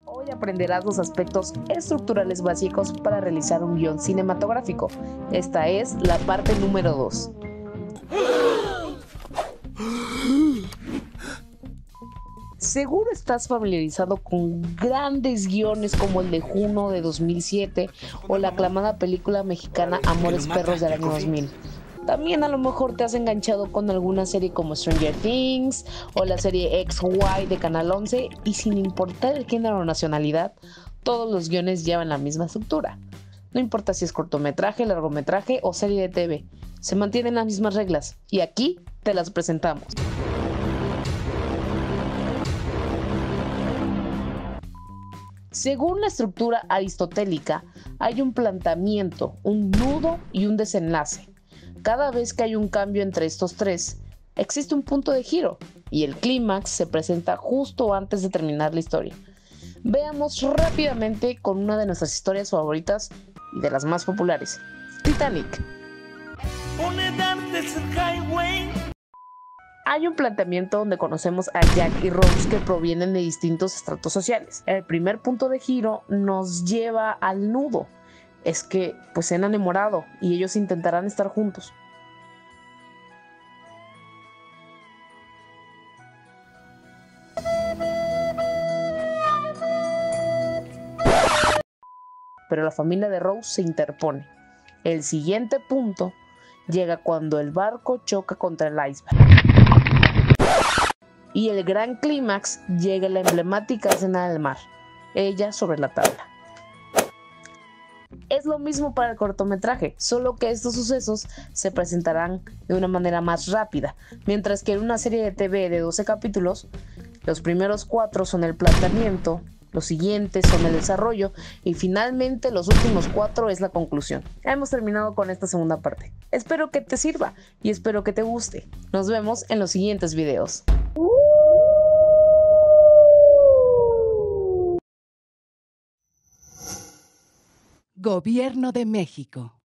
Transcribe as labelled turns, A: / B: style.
A: Hoy aprenderás los aspectos estructurales básicos para realizar un guión cinematográfico. Esta es la parte número 2. Seguro estás familiarizado con grandes guiones como el de Juno de 2007 o la aclamada película mexicana Amores Perros del año 2000. También a lo mejor te has enganchado con alguna serie como Stranger Things o la serie XY de Canal 11 y sin importar el género o nacionalidad, todos los guiones llevan la misma estructura. No importa si es cortometraje, largometraje o serie de TV, se mantienen las mismas reglas y aquí te las presentamos. Según la estructura aristotélica, hay un planteamiento, un nudo y un desenlace. Cada vez que hay un cambio entre estos tres, existe un punto de giro y el clímax se presenta justo antes de terminar la historia. Veamos rápidamente con una de nuestras historias favoritas y de las más populares, Titanic. Hay un planteamiento donde conocemos a Jack y Rose que provienen de distintos estratos sociales. El primer punto de giro nos lleva al nudo. Es que pues se han enamorado y ellos intentarán estar juntos. Pero la familia de Rose se interpone. El siguiente punto llega cuando el barco choca contra el iceberg. Y el gran clímax llega en la emblemática escena del mar, ella sobre la tabla. Es lo mismo para el cortometraje, solo que estos sucesos se presentarán de una manera más rápida, mientras que en una serie de TV de 12 capítulos, los primeros 4 son el planteamiento, los siguientes son el desarrollo y finalmente los últimos 4 es la conclusión. Hemos terminado con esta segunda parte. Espero que te sirva y espero que te guste. Nos vemos en los siguientes videos.
B: Gobierno de México.